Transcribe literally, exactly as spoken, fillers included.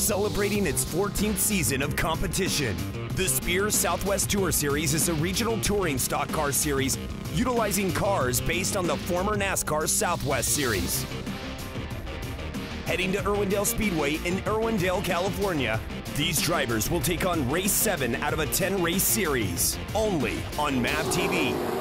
celebrating its fourteenth season of competition. The Spears Southwest Tour Series is a regional touring stock car series utilizing cars based on the former NASCAR Southwest Series. Heading to Irwindale Speedway in Irwindale, California, these drivers will take on race seven out of a ten race series, only on M A V T V.